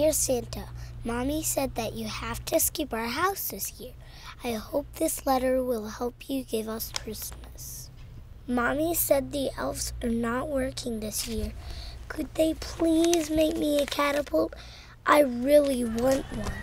Dear Santa, Mommy said that you have to skip our house this year. I hope this letter will help you give us Christmas. Mommy said the elves are not working this year. Could they please make me a catapult? I really want one.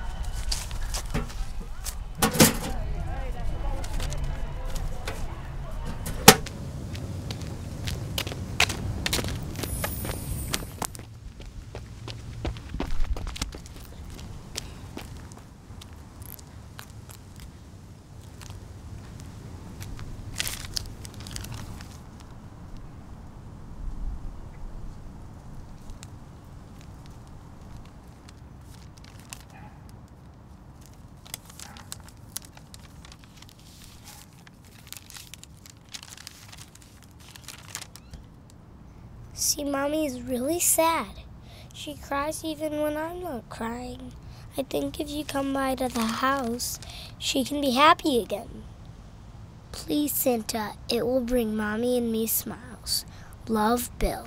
See, Mommy is really sad. She cries even when I'm not crying. I think if you come by to the house, she can be happy again. Please, Santa, it will bring Mommy and me smiles. Love, Bill.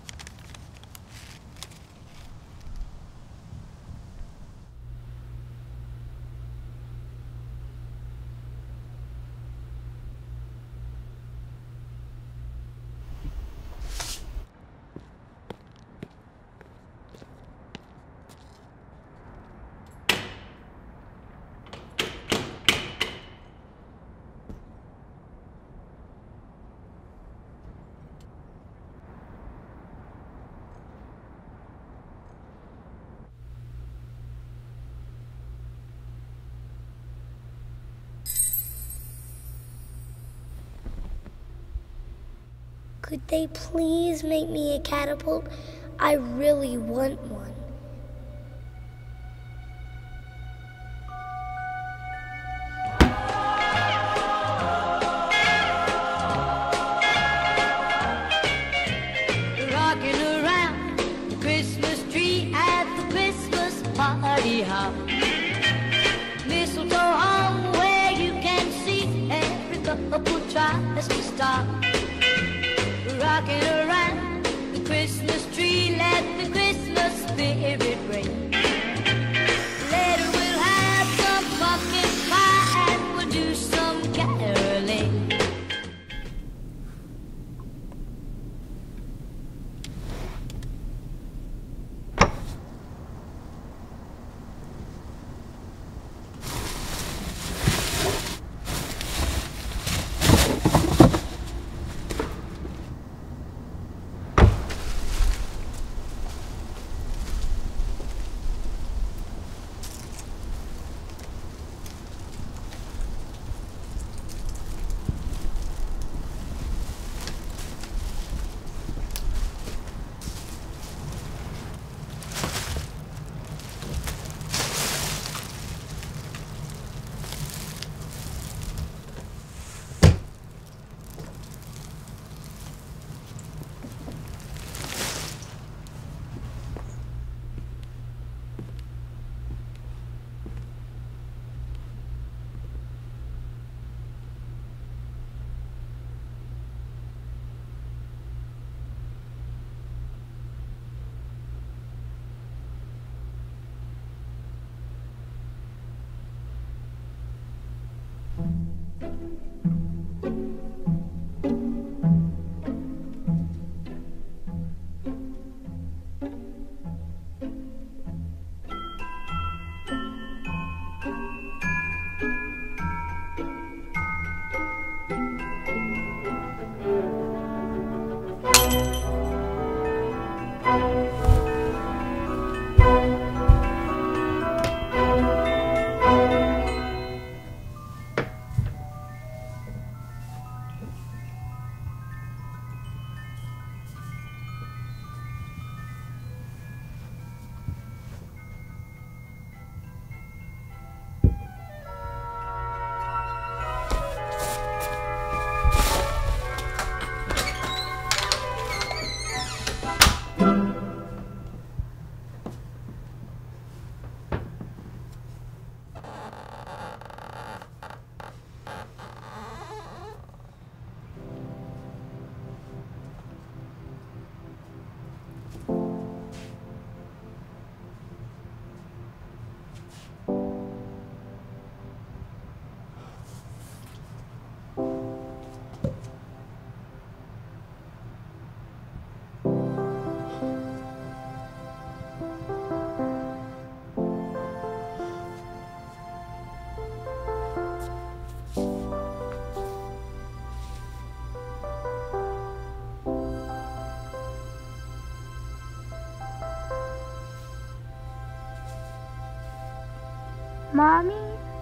Could they please make me a catapult? I really want one. Rocking around the Christmas tree at the Christmas party hop. Mistletoe hung where you can see every couple tries to stop. Rocking around the Christmas tree, let the Christmas spirit Mommy